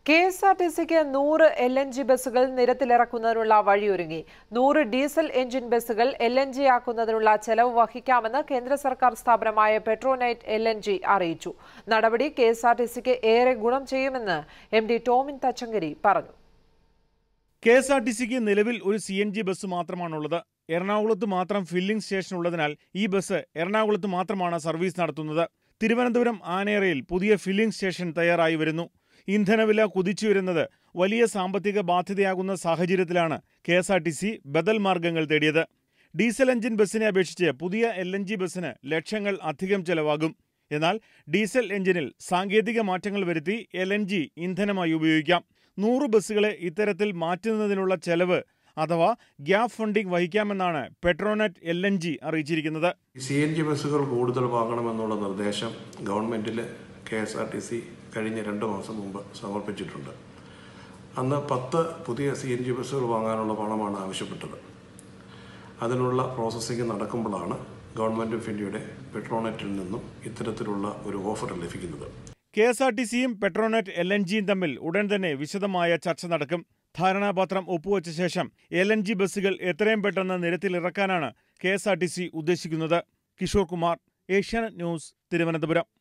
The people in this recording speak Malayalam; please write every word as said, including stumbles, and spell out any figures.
കെ എസ് ആർ ടി സിക്ക് നൂറ് എൽ എൻ ജി ബസ്സുകൾ നിരത്തിലിറക്കുന്നതിനുള്ള വഴിയൊരുങ്ങി. നൂറ് ഡീസൽ എഞ്ചിൻ ബസ്സുകൾ എൽ എൻ ജി ആക്കുന്നതിനുള്ള ചെലവ് വഹിക്കാമെന്ന് കേന്ദ്ര സർക്കാർ സ്ഥാപനമായ പെട്രോനെറ്റ് എൽ എൻ ജി അറിയിച്ചു. നടപടി കെ എസ് ആർ ടി സിക്ക് ഏറെ ഗുണം ചെയ്യുമെന്ന് എം ഡി ടോമിൻ തച്ചങ്കരി പറഞ്ഞു. കെ എസ് ആർ ടി സിക്ക് നിലവിൽ ഒരു സി എൻ ജി ബസ് മാത്രമാണുള്ളത്. എറണാകുളത്ത് മാത്രം ഫില്ലിംഗ് സ്റ്റേഷൻ ഉള്ളതിനാൽ ഈ ബസ് എറണാകുളത്ത് മാത്രമാണ് സർവീസ് നടത്തുന്നത്. തിരുവനന്തപുരം ആനേറയിൽ പുതിയ ഫില്ലിംഗ് സ്റ്റേഷൻ തയ്യാറായി വരുന്നു. ഇന്ധനവില കുതിച്ചുയരുന്നത് വലിയ സാമ്പത്തിക ബാധ്യതയാകുന്ന സാഹചര്യത്തിലാണ് K S R T C ബദൽ മാർഗങ്ങൾ തേടിയത്. ഡീസൽ എഞ്ചിൻ ബസ്സിനെ അപേക്ഷിച്ച് പുതിയ എൽ എൻ ജി ബസ്സിന് ലക്ഷങ്ങൾ അധികം ചെലവാകും. എന്നാൽ ഡീസൽ എഞ്ചിനിൽ സാങ്കേതിക മാറ്റങ്ങൾ വരുത്തി എൽ എൻ ജി ഇന്ധനമായി ഉപയോഗിക്കാം. നൂറ് ബസ്സുകളെ ഇത്തരത്തിൽ മാറ്റുന്നതിനുള്ള ചെലവ് അഥവാ ഗ്യാപ് ഫണ്ടിംഗ് വഹിക്കാമെന്നാണ് പെട്രോനെറ്റ് എൽ എൻ ജി അറിയിച്ചിരിക്കുന്നത്. സി എൻ ജി ബസ്സുകൾ കൂടുതൽ വാങ്ങണമെന്നുള്ള നിർദ്ദേശം ഗവൺമെന്റിൽ K S R T C കഴിഞ്ഞ രണ്ട് മാസം മുമ്പ് സമർപ്പിച്ചിട്ടുണ്ട്. അന്ന് പത്ത് പുതിയ സി എൻ ജി ബസ്സുകൾ വാങ്ങാനുള്ള പണമാണ് ആവശ്യപ്പെട്ടത്. അതിനുള്ള പ്രോസസ്സിംഗ് നടക്കുമ്പോഴാണ് ഗവൺമെന്റ് ഓഫ് ഇന്ത്യയുടെ പെട്രോനെറ്റിൽ നിന്നും ഇത്തരത്തിലുള്ള ഒരു ഓഫർ ലഭിക്കുന്നത്. കെ എസ് ആർ ടി സിയും പെട്രോനെറ്റ് എൽ എൻ ജിയും തമ്മിൽ ഉടൻ തന്നെ വിശദമായ ചർച്ച നടക്കും. ധാരണാപത്രം ഒപ്പുവച്ച ശേഷം എൽ എൻ ജി ബസ്സുകൾ എത്രയും പെട്ടെന്ന് നിരത്തിലിറക്കാനാണ് K S R T C ഉദ്ദേശിക്കുന്നത്. കിഷോർ കുമാർ, ഏഷ്യാനെറ്റ് ന്യൂസ്, തിരുവനന്തപുരം.